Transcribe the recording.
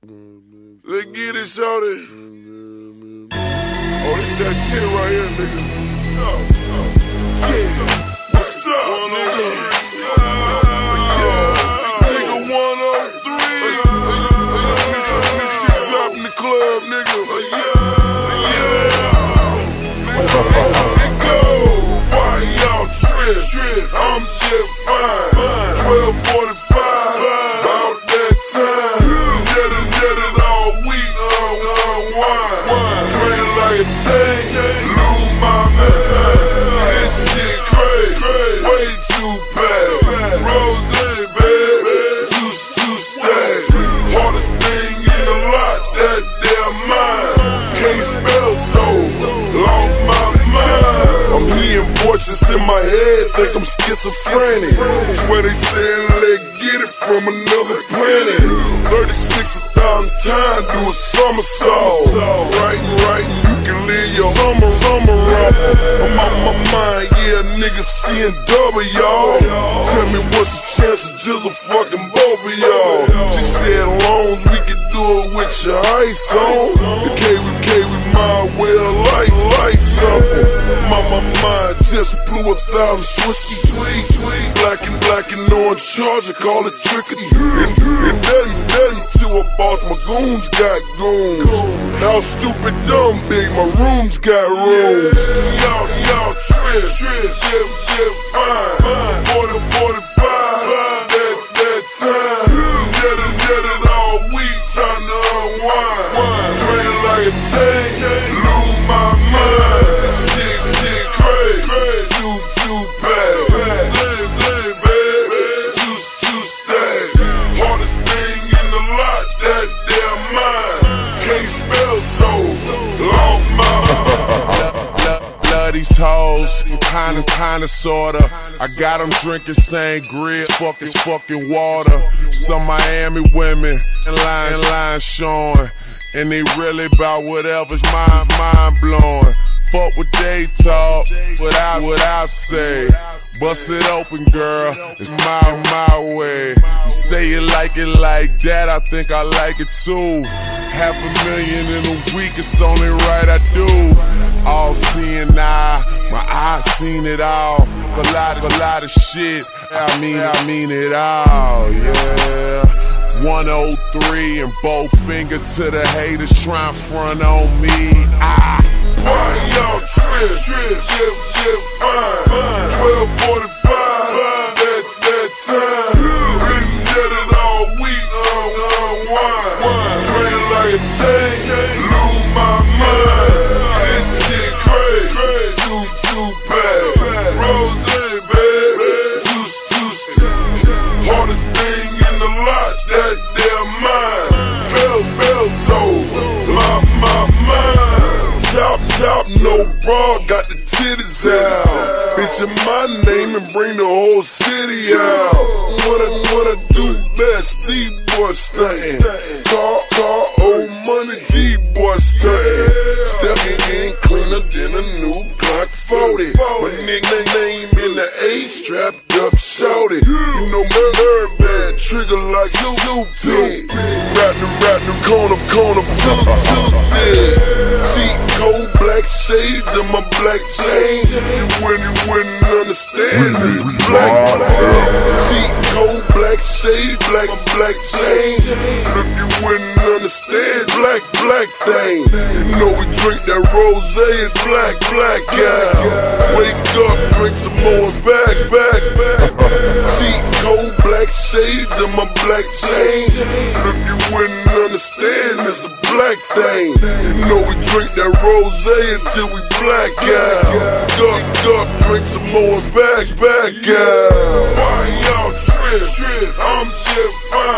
Let's get it, shorty. Oh, this that shit right here, nigga. Yeah. What's up, nigga? Nigga 103. This shit dropping the club, nigga. Let go. Why y'all trip? I'm just fine. 12:45. About that time. Get it all week. Train like a tank. Lose my man. This shit crazy. Way too bad. Rose, baby. Two stacks. Hardest thing in the lot. That damn mind. Can't spell so. Lost my mind. I'm hearing voices in my head. Think I'm schizophrenic. Swear they saying let's get it from another planet. 36,000 times do a somersault. Right, you can live your summer off. I'm on my mind, yeah, niggas seeing double, y'all. Tell me what's the chance of just a fucking both of y'all. She said loans, we could do it with your ice on. The we might well like something. My mind just blew 1,000 swishy sweet. Black and orange charger, call it trickery. And daddy till I bought my goons got goons. How stupid dumb big my rooms got rooms. Y'all trip fine. 40-45, that time. Get it all week, time to unwind. Train like a tank, lose my mind. Shit crazy, too bad. Baby, two stacks. Hardest thing in the lot, that damn mind. Can't spell so, lost my mind. Love these hoes, kinda, sorta. I got them drinking sangria, fucking water. Some Miami women and line showing. And they really about whatever's mind blowing. Fuck what they talk, what I say. Bust it open, girl, it's my way. You say you like it like that, I think I like it too. $500,000 in a week, it's only right I do. All seeing eye, my eyes seen it all. A lot of shit, I mean it all, yeah. 103 and both fingers to the haters trying front on me. Why y'all trip fine. 12:45, that time. Get it all week, unwind. Train like a tank, lose my mind. This shit crazy, too bad. Rose, baby, two stacks. Hardest thing in the lot, that damn mind. Spell so, lost my mind. Top, no bra, got the titties out. Bitch in my name and bring the whole city out. What I do best, these boys stuntin'. Car, old money, these boys stuntin'. Stepping in cleaner than a new Glock 40. My nickname in the A, strapped up, shorty. You know my nerve bad, trigger like Zoop. Rap the corner, too dead. Cheat cold black shades and my black chains. You wouldn't understand this black. Cheat cold black shades, black chains. Look, you wouldn't understand black thing. You know we drink that rosé and black out. Wake up, drink some more and back. Cheat cold black shades and my black chains. Look, you wouldn't understand it's a black thing. You know we drink that rosé until we black out. Up, drink some more and back out. Why y'all trip? I'm just fine.